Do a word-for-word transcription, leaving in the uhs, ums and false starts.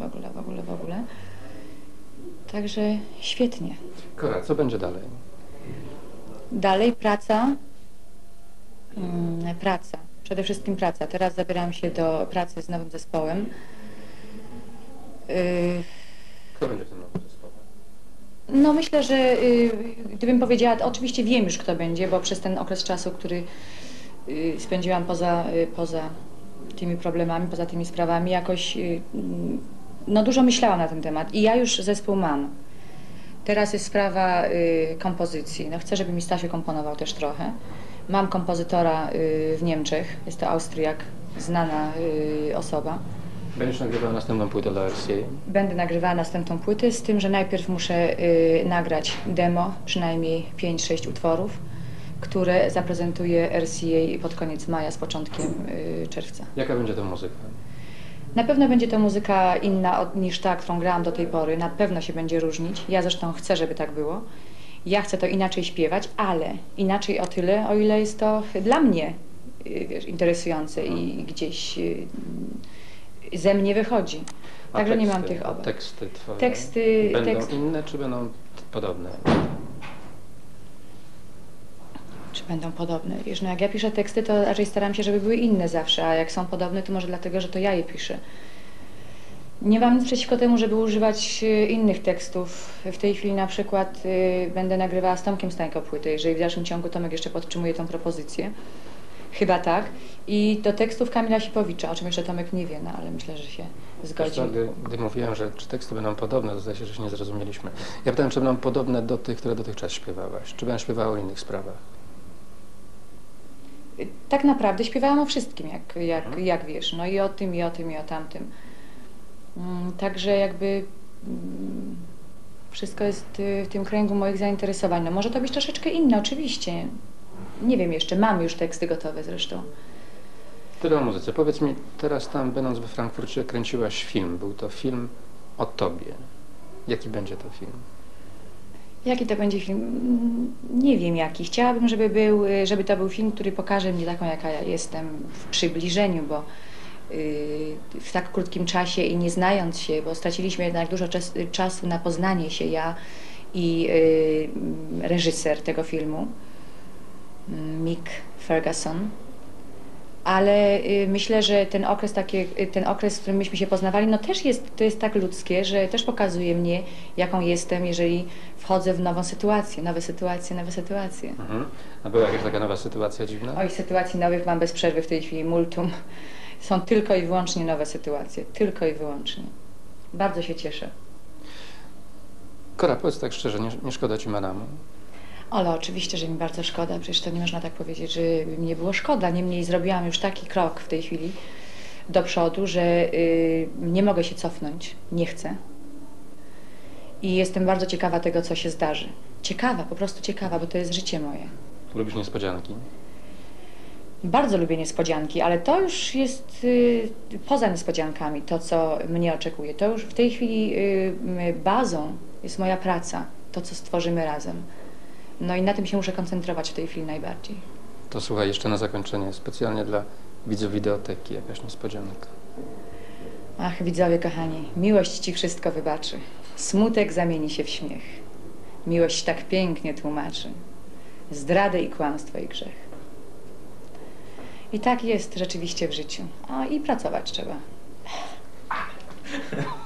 ogóle, w ogóle, w ogóle. Także świetnie. Kora, co będzie dalej? Dalej praca, hmm, praca, przede wszystkim praca. Teraz zabieram się do pracy z nowym zespołem. Yy, Kto będzie w tym nowym zespołem? No myślę, że yy, gdybym powiedziała, oczywiście wiem już kto będzie, bo przez ten okres czasu, który yy, spędziłam poza, yy, poza tymi problemami, poza tymi sprawami, jakoś yy, no dużo myślałam na ten temat i ja już zespół mam. Teraz jest sprawa y, kompozycji. No chcę, żeby mi Stasiu komponował też trochę. Mam kompozytora y, w Niemczech, jest to Austriak, znana y, osoba. Będziesz nagrywał następną płytę dla R C A? Będę nagrywała następną płytę, z tym, że najpierw muszę y, nagrać demo, przynajmniej pięć sześć utworów, które zaprezentuję R C A pod koniec maja, z początkiem y, czerwca. Jaka będzie to muzyka? Na pewno będzie to muzyka inna od, niż ta, którą grałam do tej pory. Na pewno się będzie różnić. Ja zresztą chcę, żeby tak było. Ja chcę to inaczej śpiewać, ale inaczej o tyle, o ile jest to dla mnie wiesz, interesujące i gdzieś ze mnie wychodzi. A Także teksty, nie mam tych obaw. Teksty twoje Teksty, będą tekst... inne, czy będą podobne? Czy będą podobne? Wiesz, no jak ja piszę teksty, to raczej staram się, żeby były inne zawsze, a jak są podobne, to może dlatego, że to ja je piszę. Nie mam nic przeciwko temu, żeby używać innych tekstów. W tej chwili na przykład y, będę nagrywała z Tomkiem Stańko płytę, jeżeli w dalszym ciągu Tomek jeszcze podtrzymuje tą propozycję. Chyba tak. I do tekstów Kamila Sipowicza, o czym jeszcze Tomek nie wie, no ale myślę, że się zgodzi. Zresztą, gdy, gdy mówiłem, że czy teksty będą podobne, to zdaje się, że się nie zrozumieliśmy. Ja pytałem, czy będą podobne do tych, które dotychczas śpiewałaś. Czy będę śpiewała o innych sprawach? Tak naprawdę śpiewałam o wszystkim, jak, jak, jak wiesz. No i o tym, i o tym, i o tamtym. Mm, Także jakby mm, wszystko jest y, w tym kręgu moich zainteresowań. No może to być troszeczkę inne, oczywiście. Nie wiem jeszcze, mam już teksty gotowe zresztą. Tyle o muzyce. Powiedz mi, teraz tam, będąc we Frankfurcie, kręciłaś film. Był to film o tobie. Jaki będzie to film? Jaki to będzie film? Mm, Nie wiem jaki. Chciałabym, żeby, był, y, żeby to był film, który pokaże mnie taką, jaka ja jestem w przybliżeniu, bo y, w tak krótkim czasie i nie znając się, bo straciliśmy jednak dużo czas, czasu na poznanie się, ja i y, reżyser tego filmu, Mick Ferguson. Ale y, myślę, że ten okres, takie, y, ten okres, w którym myśmy się poznawali, no też jest, to jest tak ludzkie, że też pokazuje mnie, jaką jestem, jeżeli wchodzę w nową sytuację, nowe sytuacje, nowe sytuacje. Mhm. A była jakaś taka nowa sytuacja dziwna? Oj, sytuacji nowych mam bez przerwy w tej chwili multum. Są tylko i wyłącznie nowe sytuacje, tylko i wyłącznie. Bardzo się cieszę. Kora, powiedz tak szczerze, nie, nie szkoda ci Manamu? Ale oczywiście, że mi bardzo szkoda, przecież to nie można tak powiedzieć, że mi nie było szkoda. Niemniej zrobiłam już taki krok w tej chwili do przodu, że y, nie mogę się cofnąć, nie chcę. I jestem bardzo ciekawa tego, co się zdarzy. Ciekawa, po prostu ciekawa, bo to jest życie moje. Lubisz niespodzianki? Bardzo lubię niespodzianki, ale to już jest y, poza niespodziankami, to co mnie oczekuje. To już w tej chwili y, bazą jest moja praca, to co stworzymy razem. No i na tym się muszę koncentrować w tej chwili najbardziej. To słuchaj, jeszcze na zakończenie, specjalnie dla widzów Wideoteki, jakaś niespodzianka. Ach, widzowie kochani, miłość ci wszystko wybaczy. Smutek zamieni się w śmiech. Miłość tak pięknie tłumaczy zdradę i kłamstwo i grzech. I tak jest rzeczywiście w życiu. A i pracować trzeba.